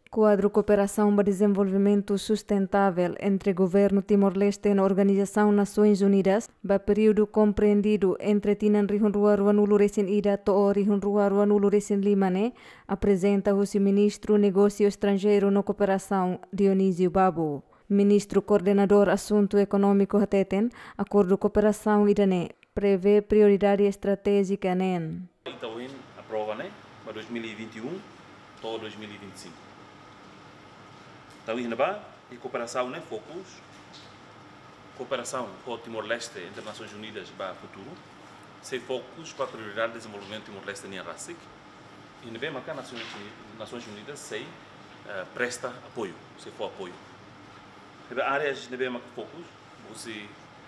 Quadro Cooperação para Desenvolvimento Sustentável entre Governo Timor-Leste e a Organização Nações Unidas, para período compreendido entre Tinan Rihunrua Ruanulo Recin Ida to Rihunrua Ruanulo Recin Limane, apresenta o Ministro Negócio Estrangeiro na Cooperação, Dionísio Babo. Ministro Coordenador Assunto Econômico Hateten, Acordo Cooperação Idane, prevê prioridade estratégica NEN. Então, aprova, né? Para 2021 ou 2025. Então, e cooperação, né? Focus. Cooperação com o Timor-Leste entre Nações Unidas para o futuro. Sem focus para a prioridade de desenvolvimento Timor-Leste em RASIC. E bem, mas Nações Unidas sei presta apoio, se for apoio. Áreas de bem focus, você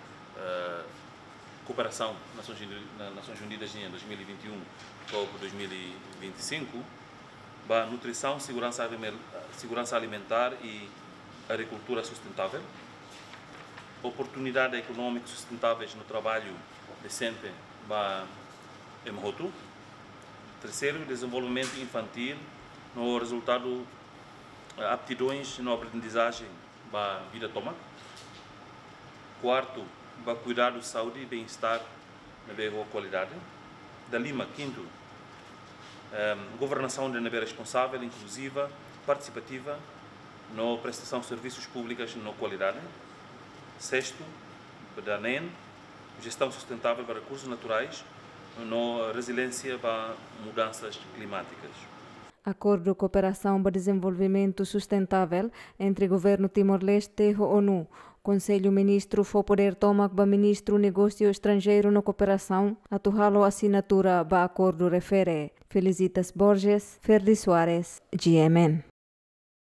cooperação Nações Unidas em 2021 ou 2025, para nutrição, segurança alimentar e agricultura sustentável, oportunidades econômicas sustentáveis no trabalho decente para Mhotu. Terceiro, desenvolvimento infantil no resultado aptidões na aprendizagem para vida toma. Quarto, para cuidar da saúde e bem-estar na boa qualidade. Da Lima, quinto, governação de nível responsável, inclusiva, participativa, na prestação de serviços públicos na qualidade. Sexto, da NEN, gestão sustentável para recursos naturais, na resiliência para mudanças climáticas. Acordo Cooperação para Desenvolvimento Sustentável entre Governo Timor-Leste e a ONU. Conselho Ministro foi poder tomar para Ministro Negócio Estrangeiro na Cooperação, atual assinatura para acordo refere. Felicitas Borges, Ferdi Soares, GMN.